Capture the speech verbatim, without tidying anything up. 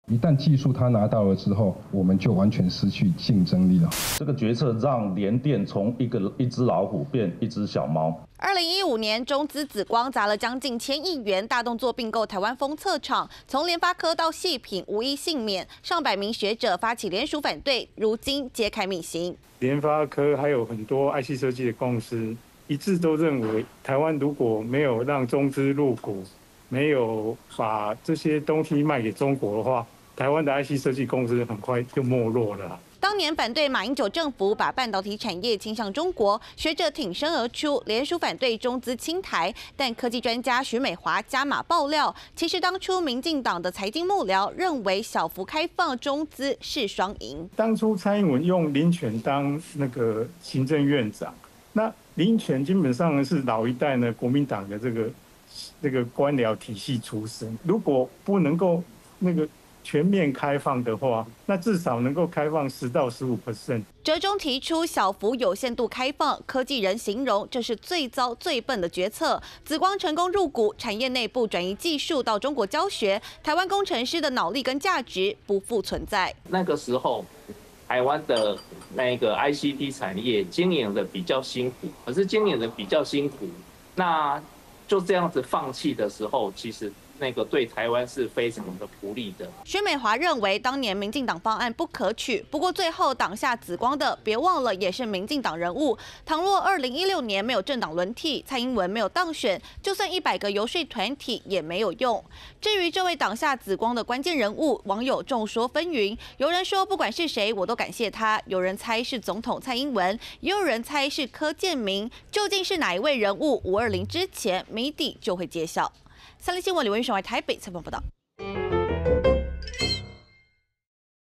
一旦技术他拿到了之后，我们就完全失去竞争力了。 这个决策让联电从一个一只老虎变一只小猫。 二零一五年，中资紫光砸了将近千亿元大动作并购台湾封测厂，从联发科到矽品无一幸免，上百名学者发起联署反对，如今揭开秘辛。 联发科还有很多 I C 设计的公司一致都认为，台湾如果没有让中资入股，没有把这些东西卖给中国的话，台湾的 I C 设计公司很快就没落了。 当年反对马英九政府把半导体产业倾向中国，学者挺身而出，联署反对中资侵台。但科技专家许美华加码爆料，其实当初民进党的财经幕僚认为小幅开放中资是双赢。 当初蔡英文用林权当那个行政院长，那林权基本上是老一代呢国民党的这个这个官僚体系出身，如果不能够那个全面开放的话，那至少能够开放十到十五 percent。 折中提出小幅有限度开放，科技人形容这是最糟最笨的决策。紫光成功入股，产业内部转移技术到中国教学，台湾工程师的脑力跟价值不复存在。 那个时候，台湾的那个 I C T 产业经营的比较辛苦，可是经营的比较辛苦，那就这样子放弃的时候，其实那个对台湾是非常的不利的。 薛美华认为，当年民进党方案不可取，不过最后挡下紫光的，别忘了也是民进党人物。倘若二零一六年没有政党轮替，蔡英文没有当选，就算一百个游说团体也没有用。至于这位挡下紫光的关键人物，网友众说纷纭。有人说，不管是谁，我都感谢他；有人猜是总统蔡英文，也有人猜是柯建铭。究竟是哪一位人物？五二零之前谜底就会揭晓。三立新闻李文雄在台北采访报道。